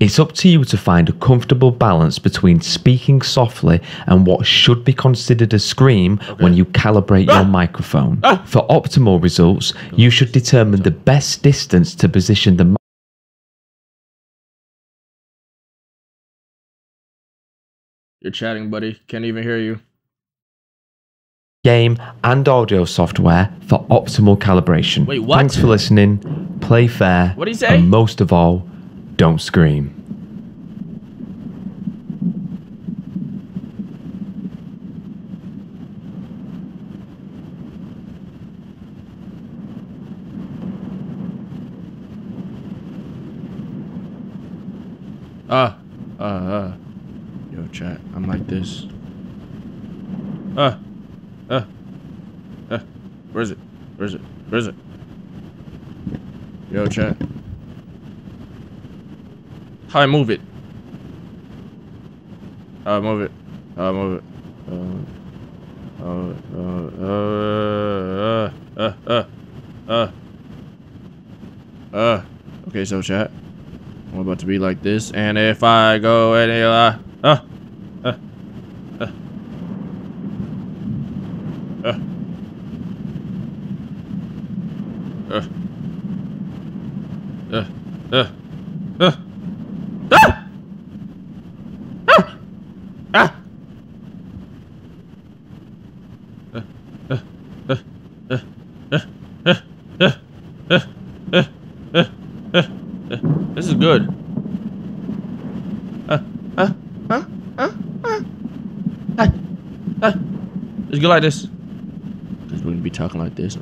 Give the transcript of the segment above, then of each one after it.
It's up to you to find a comfortable balance between speaking softly and what should be considered a scream when you calibrate your microphone. For optimal results, you should determine the best distance to position the You're chatting, buddy. Can't even hear you. game and audio software for optimal calibration. Wait, what? Thanks for listening. Play fair. What'd he say? And most of all, don't scream. Yo, chat. I'm like this. Where is it? Where is it? Where is it? Yo, chat. How I move it? How I move it? How I move it? Okay, so chat. I'm about to be like this, and if I go any this is good. Let's go like this. Cause we're gonna be talking like this.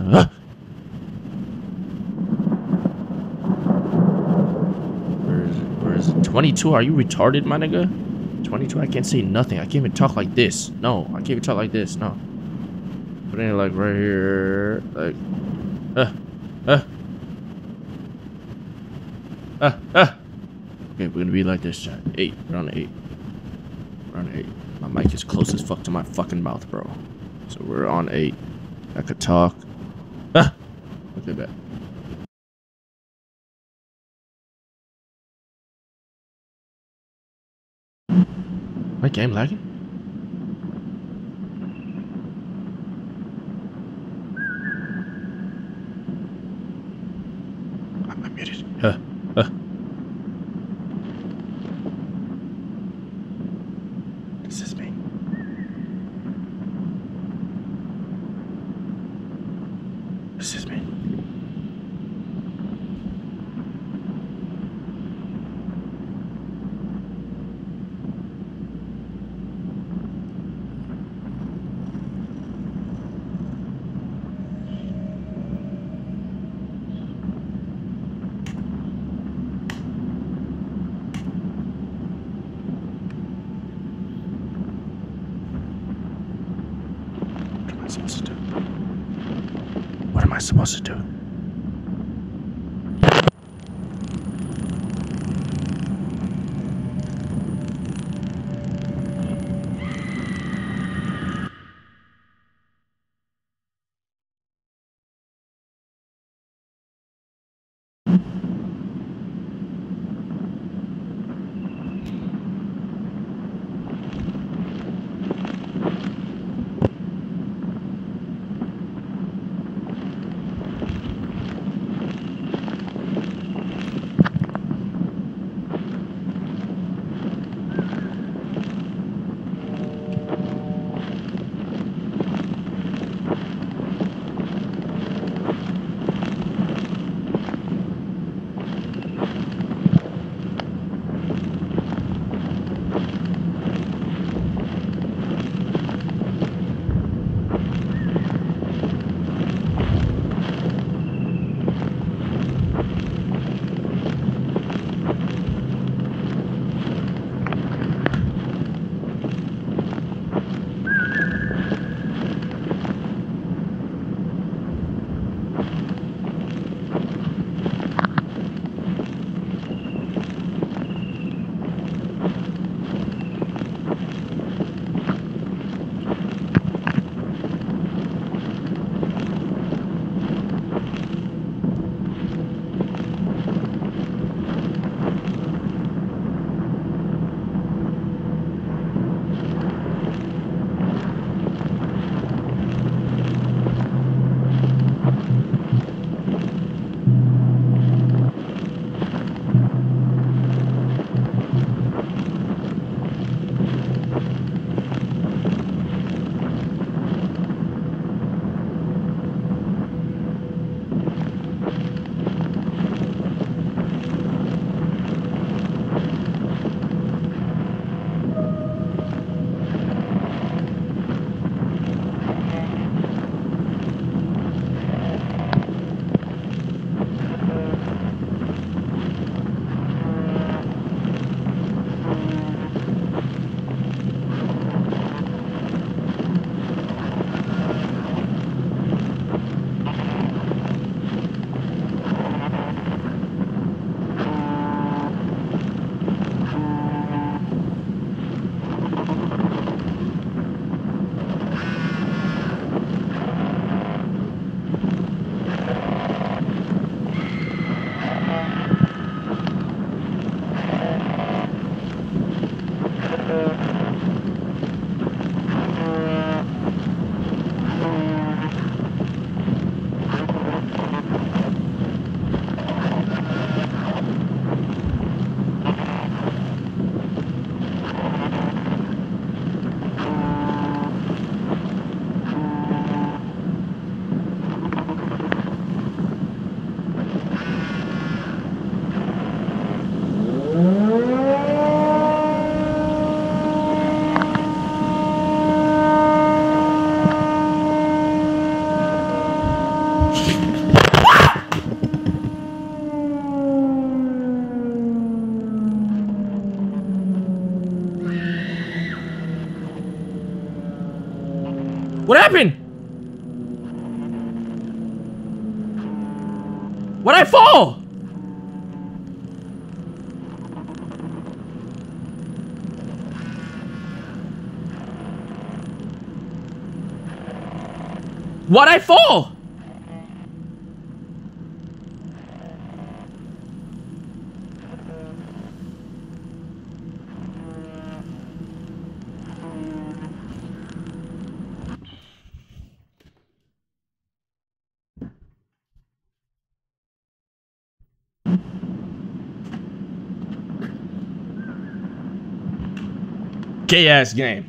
Where is it? Where is it? 22? Are you retarded, my nigga? 22? I can't say nothing. I can't even talk like this. No, I can't even talk like this. No. Put it like right here. Like. Okay, we're gonna be like this, chat. 8. We're on 8. We're on 8. My mic is close as fuck to my fucking mouth, bro. So we're on 8. I could talk. Okay, bet. My game lagging? I'm muted. This is me. This is me. What am I supposed to do? What happened? Why'd I fall? Why'd I fall? Gay ass game.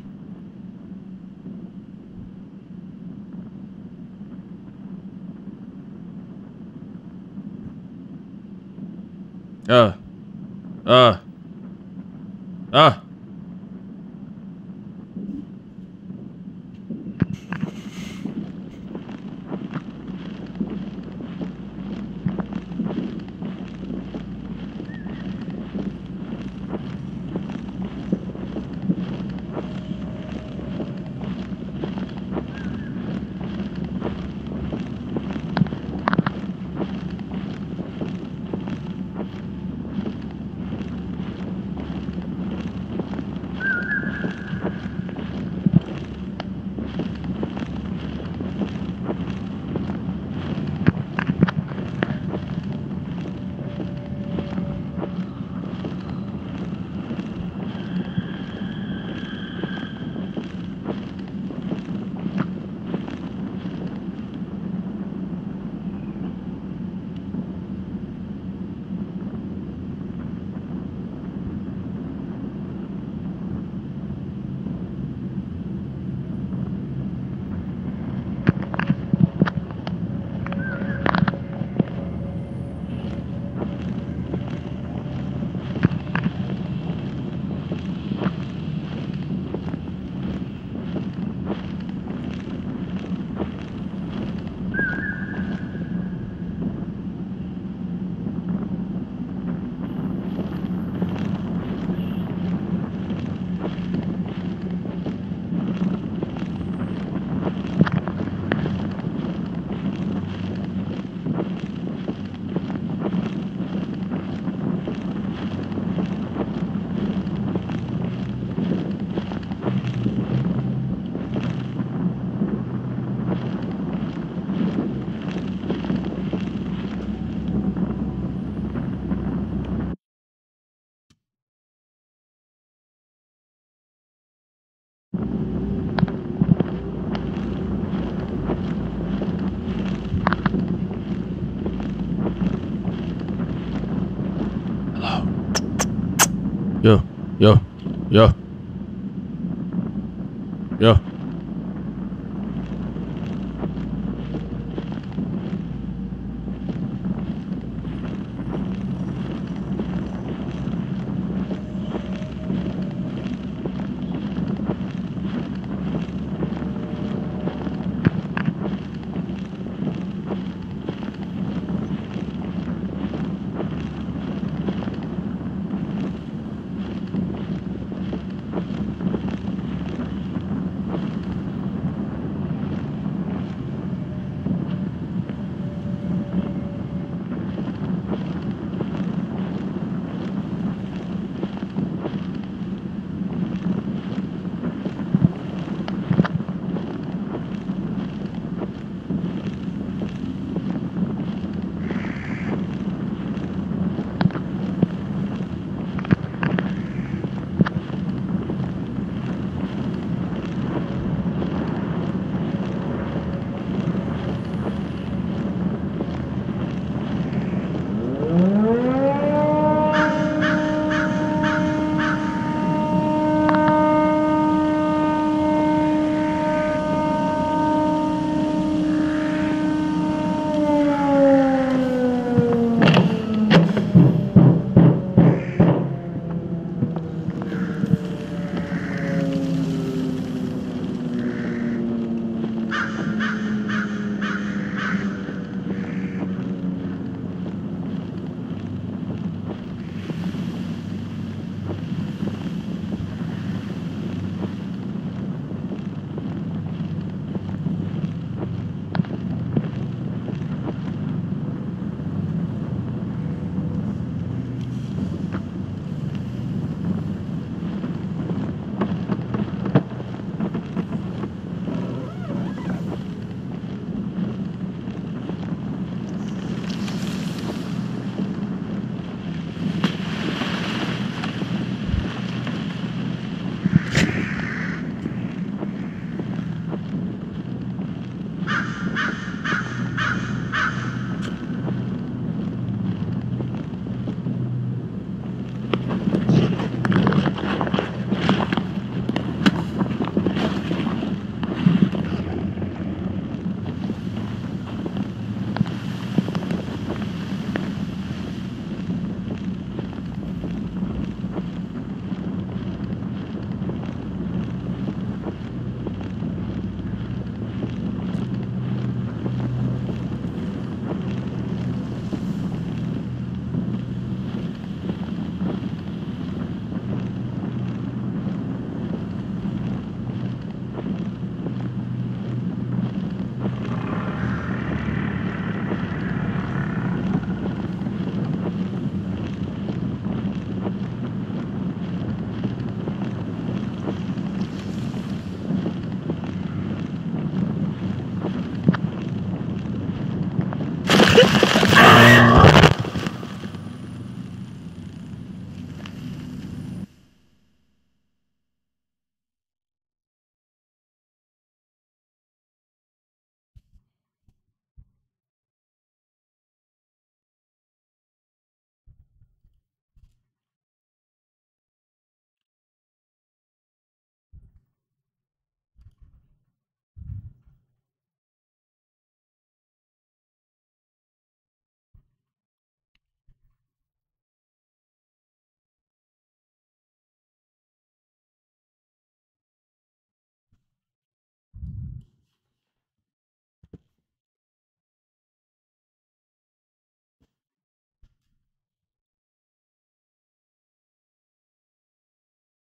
Yo.